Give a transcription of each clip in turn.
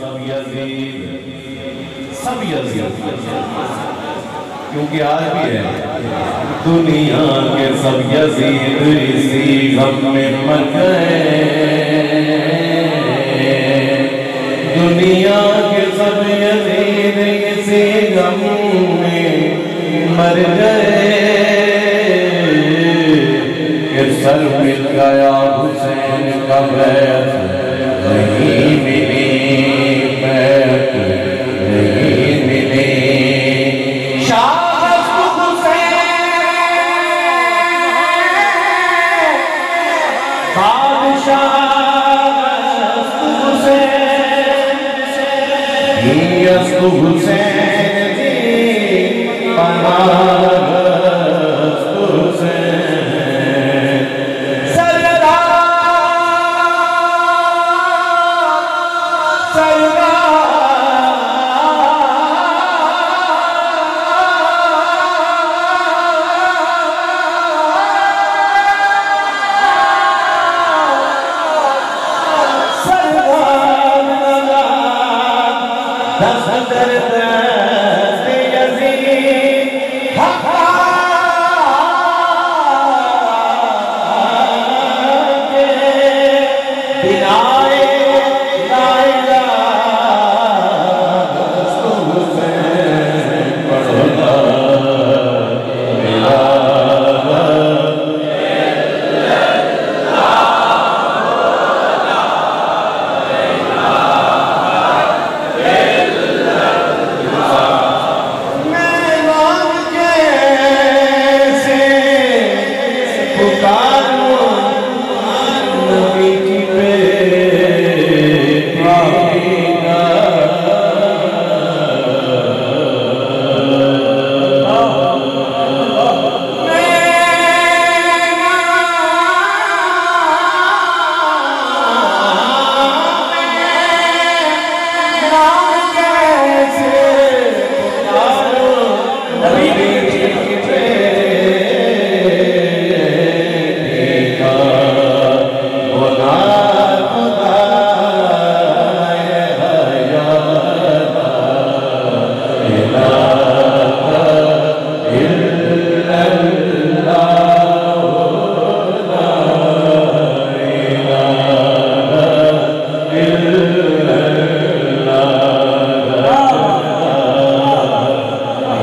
सब यजीद, क्योंकि आज भी है दुनिया के सब यजीद इसी गम में मर गए, दुनिया के सब यजीद इसी गम में मर गए कि सर मिल गया हुसैन का बैत नहीं मिली, बैत नहीं मिली। हुसैन जी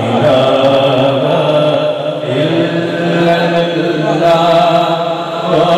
Allah